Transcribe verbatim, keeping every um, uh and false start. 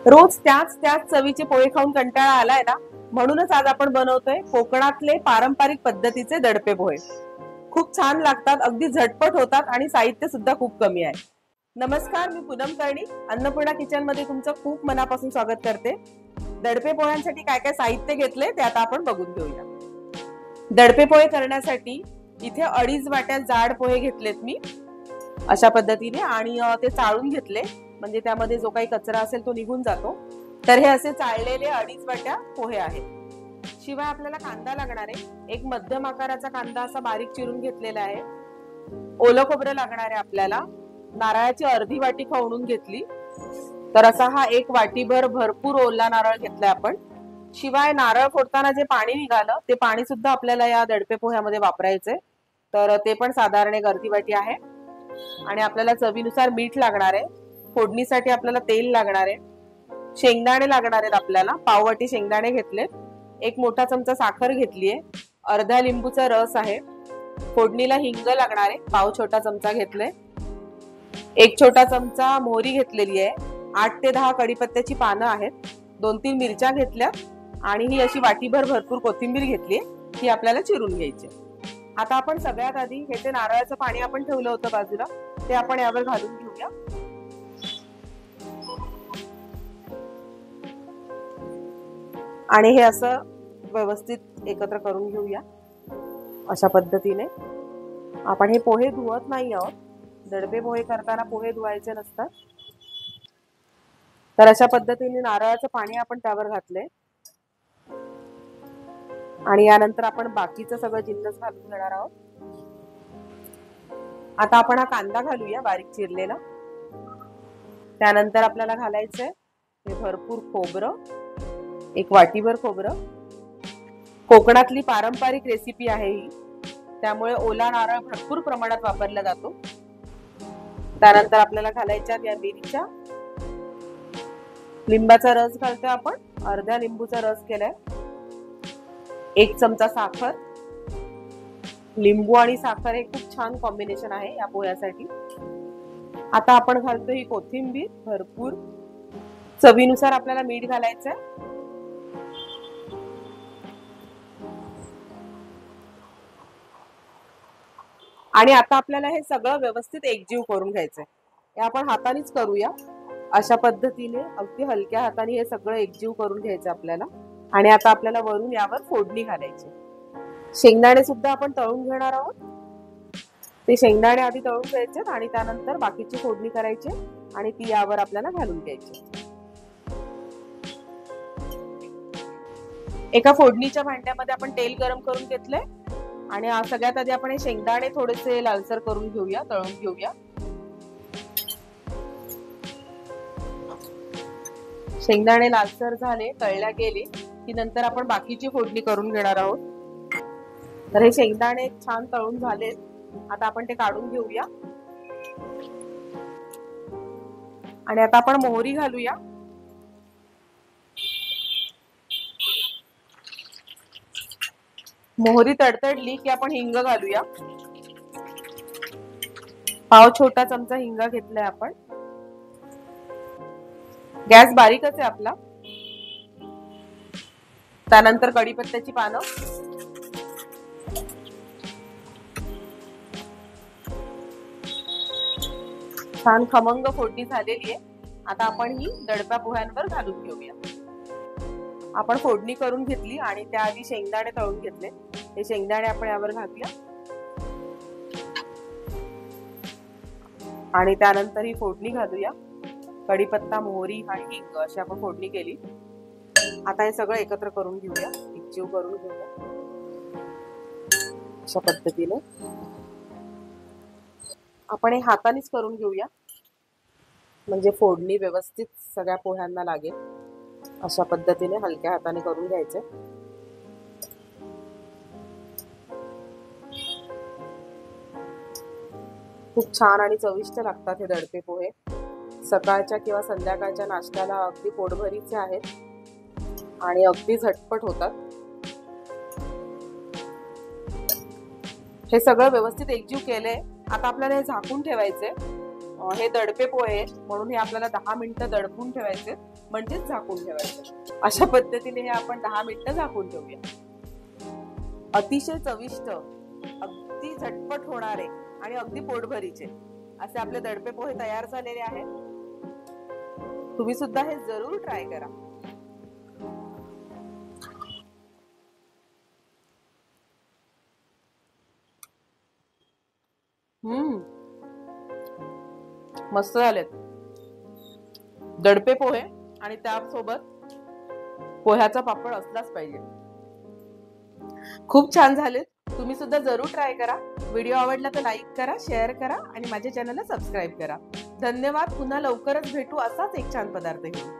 रोज त्याच त्याच चवीचे पोहे खाऊन कंटाळा आलाय ना, म्हणूनच आज आपण बनवतोय कोकणातले पारंपरिक पद्धतीचे दडपे पोहे। खूप छान लागतात, अगदी झटपट होतात आणि साहित्य सुद्धा खूप कमी आहे। नमस्कार, मी पूनम कर्णी अन्नपूर्णा किचन मध्ये तुमचं खूप मनापासून स्वागत करते। दडपे पोह्यांसाठी काय काय साहित्य घेतले ते आता आपण बघून घेऊया। दडपे पोहे करण्यासाठी इथे अडीच वाट्या जाड पोहे घेतलेत मी अशा पद्धतीने, आणि ते चाळून घेतले म्हणजे त्यामध्ये जो काही कचरा असेल तो निघून जातो। तर हे असे चाळलेले अडीच वाट्या पोहे आहेत। शिवाय आपल्याला कांदा लागणार आहे, एक मध्यम आकाराचा कांदा असा बारीक चिरून घेतलेला आहे। ओलं खोबरं लागणार आहे आपल्याला, नारळाची अर्धी वाटी खवणून घेतली, तर असा हा एक वाटीभर भरपूर ओला नारळ घेतलाय आपण। शिवाय नारळ फोडताना जे पाणी निघालं ते पाणी सुद्धा आपल्याला या दडपे पोह्यामध्ये वापरायचंय, तर ते पण साधारण एक अर्धी वाटी आहे। आणि आपल्याला चवीनुसार मीठ लागणार आहे, फोडणीसाठी आपल्याला तेल लागणार आहे, शेंगदाणे लागणार आहेत आपल्याला, पाववाटी शेंगदाणे घेतलेत, एक मोठा चमचा साखर घेतलीये, अर्धा लिंबूचा रस आहे, फोडणीला हिंग लागणार आहे, पाव छोटा चमचा घेतले, एक छोटा चमचा मोहरी घेतलेली आहे, आठ ते दहा कढीपत्त्याची पानं आहेत, दोन तीन मिरच्या घेतल्या, आणि ही अशी वाटीभर भरपूर कोथिंबीर घेतली, ही आपल्याला चिरून घ्यायची। आता आपण सगळ्यात आधी हे जे नारळाचं पाणी आपण ठेवलं होतं बाजूला ते आपण यावर घालून घेऊया। आणि हे असं व्यवस्थित एकत्र करून घेऊया। अशा पद्धतीने आपण हे पोहे धुवत नाही आहोत, दडपे पोहे करताना पोहे धुवायचे नसतात। तर अशा पद्धतीने नारळाचं पाणी आपण त्यावर घातले, आणि यानंतर आपण बाकीचं सगळं जिन्नस घालून घेणार आहोत। आता आपण हा कांदा घालूया बारीक चिरलेला, त्यानंतर आपल्याला घालायचंय हे भरपूर खोबरं, एक वाटीभर खोबरं। कोकणातली पारंपरिक रेसिपी आहे ही, त्यामुळे ओला नारळ भरपूर प्रमाणात वापरला जातो। त्यानंतर आपल्याला घालायच्या या मिरच्या, लिंबाचा रस घालतोय आपण, अर्ध्या लिंबूचा रस केलाय, एक चमचा साखर। लिंबू आणि साखर हे खूप छान कॉम्बिनेशन आहे या पोह्यासाठी। आता आपण घालतोय ही कोथिंबीर भरपूर, चवीनुसार आपल्याला मीठ घालायचंय, आणि आता आपल्याला हे सगळं व्यवस्थित एकजीव करून घ्यायचंय। हे आपण हातानेच करूया, अशा पद्धतीने अगदी हलक्या हाताने हे सगळं एकजीव करून घ्यायचं आपल्याला। आणि आता आपल्याला वरून यावर फोडणी घालायची। शेंगदाणे सुद्धा आपण तळून घेणार आहोत, ते शेंगदाणे आधी तळून घ्यायचे आणि त्यानंतर बाकीची फोडणी करायची आणि ती यावर आपल्याला घालून घ्यायची। एका फोडणीच्या भांड्यामध्ये आपण तेल गरम करून घेतलंय, आणि सगळ्यात आधी आपण हे शेंगदाणे थोडेसे लालसर करून घेऊया, तळून घेऊया। शेंगदाणे लालसर झाले, तळल्या गेले की नंतर आपण बाकीची फोडणी करून घेणार आहोत। तर हे शेंगदाणे छान तळून झाले, आता आपण ते काढून घेऊया। आणि आता आपण मोहरी घालूया, मोहरी तडतडली की आपण हिंग घालूया, पाव छोटा चमचा हिंग घेतलाय आपण। गॅस बारीकच आहे आपला। त्यानंतर कढीपत्त्याची पानं, छान खमंग फोडणी झालेली आहे। आता आपण ही दडप्या पोह्यांवर घालून घेऊया। आपण फोडणी करून घेतली आणि त्याआधी शेंगदाणे तळून घेतले, हे शेंगदाणे आपण यावर घालूया, आणि त्यानंतर ही फोडणी घालूया, कढीपत्ता, मोहरी आणि हिंग अशी आपण फोडणी केली। आता हे सगळं एकत्र करून घेऊया, एकजीव करून घेऊया अशा पद्धतीने। आपण हे हातानेच करून घेऊया म्हणजे फोडणी व्यवस्थित सगळ्या पोह्यांना लागेल। अशा पद्धतीने हलक्या हाताने करून घ्यायचे। खूप छान आणि चविष्ट लागतात हे दडपे पोहे। सकाळच्या किंवा संध्याकाळच्या नाश्त्याला अगदी पोटभरीचे आहेत आणि अगदी झटपट होतात। हे सगळं व्यवस्थित एकजीव केलंय, आता आपल्याला हे झाकून ठेवायचे। हे दडपे पोहे म्हणून हे आपल्याला दहा मिनिटं दडपून ठेवायचे। म्हणजेच झाकून ठेवायचं. अशा पद्धतीने हे आपण दहा मिनिटं झाकून ठेवूया. अतिशय चविष्ट, अगदी झटपट होणारे आणि अगदी पोटभरीचे असे आपले दडपे पोहे तयार झालेले आहेत. तुम्ही सुद्धा हे जरूर ट्राय करा. हम्म मस्त झालेत दडपे पोहे आणि त्यासोबत पोह्याचा पापड असलाच पाहिजे. खूप छान झालेत. तुम्ही सुद्धा जरूर ट्राय करा. व्हिडिओ आवडला तर लाईक करा, शेअर करा आणि माझ्या चॅनलला सबस्क्राईब करा. धन्यवाद. पुन्हा लवकरच भेटू असाच एक छान पदार्थ घेऊन.